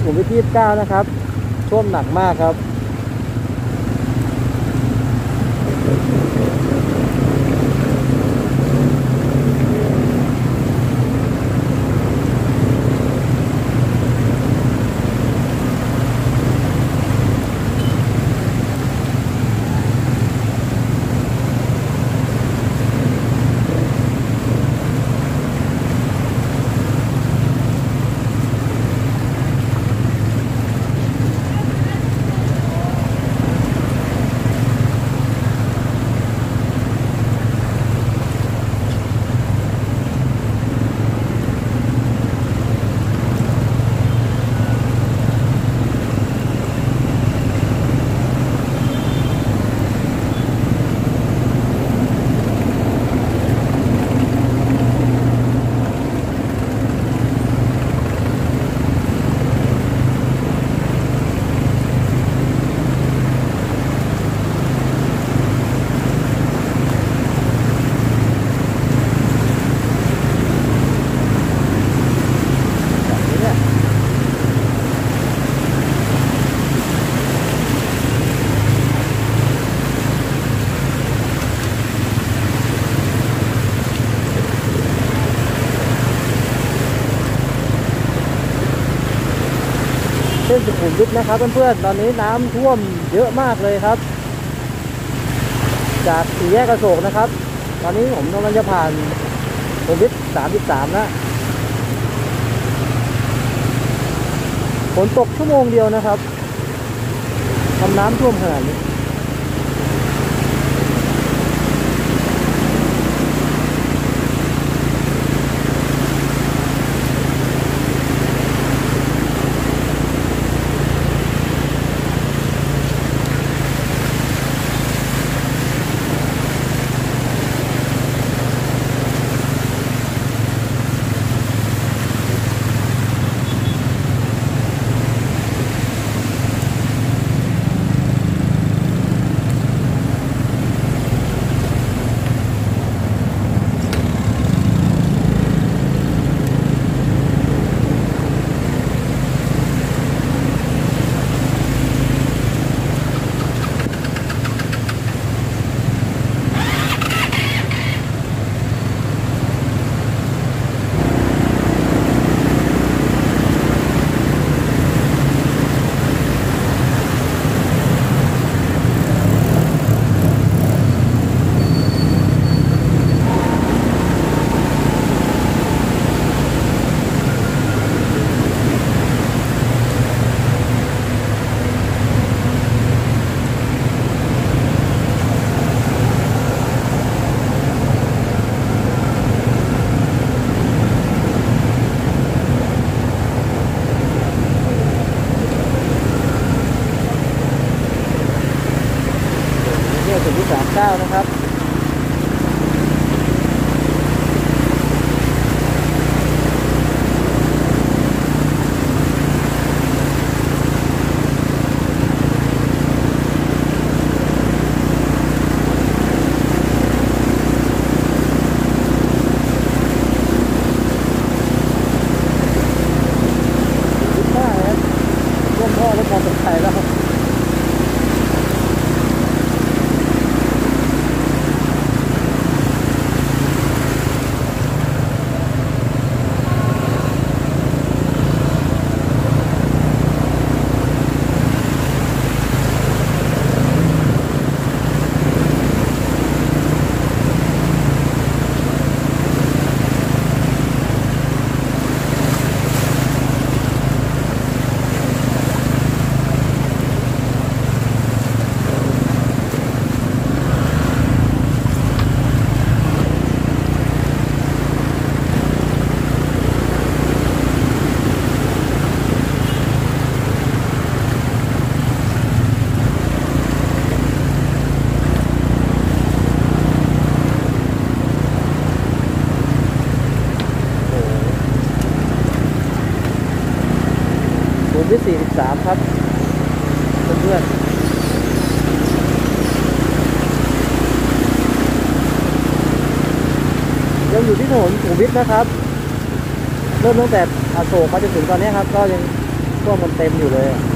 สุขุมวิท29นะครับท่วมหนักมากครับเส้นสุขุมวิทนะครับเพื่อนๆตอนนี้น้ำท่วมเยอะมากเลยครับจากสี่แยกอโศกนะครับตอนนี้ผมกำลังจะผ่านสุขุมวิท33นะฝนตกชั่วโมงเดียวนะครับทำน้ำท่วมขนาดนี้สุขุมวิท39นะครับท่วมท่อรถมอเตอร์ไซค์แล้วที่43ครับเพื่อนๆยังอยู่ที่ถนนสุขุมวิทนะครับเริ่มตั้งแต่อโศกมาจนถึงตอนนี้ครับก็ยังท่วมมันเต็มอยู่เลยอะ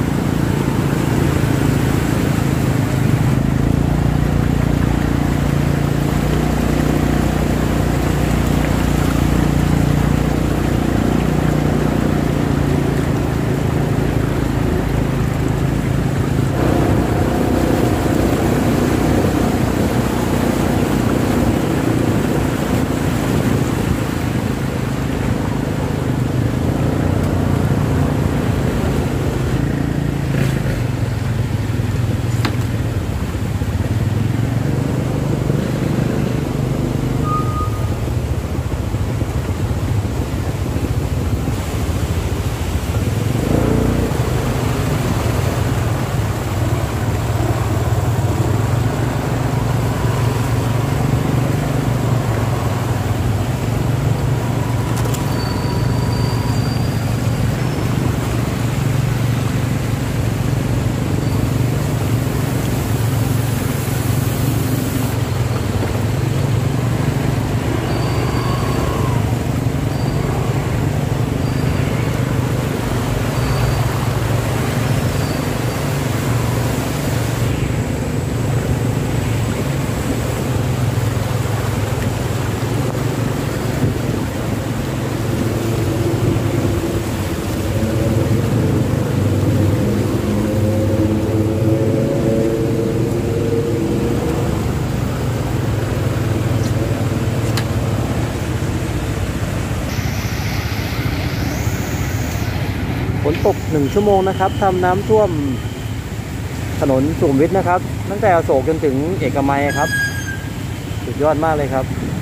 ฝนตก1 ชั่วโมงนะครับทำน้ำท่วมถนนสุขุมวิทนะครับตั้งแต่อโศกจนถึงเอกมัยครับสุดยอดมากเลยครับ